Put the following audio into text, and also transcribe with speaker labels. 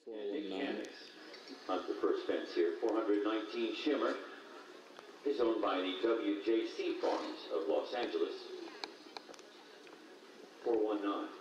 Speaker 1: 419. Mechanics. On the first fence here, 419 Shimmer is owned by the WJC Farms of Los Angeles. 419.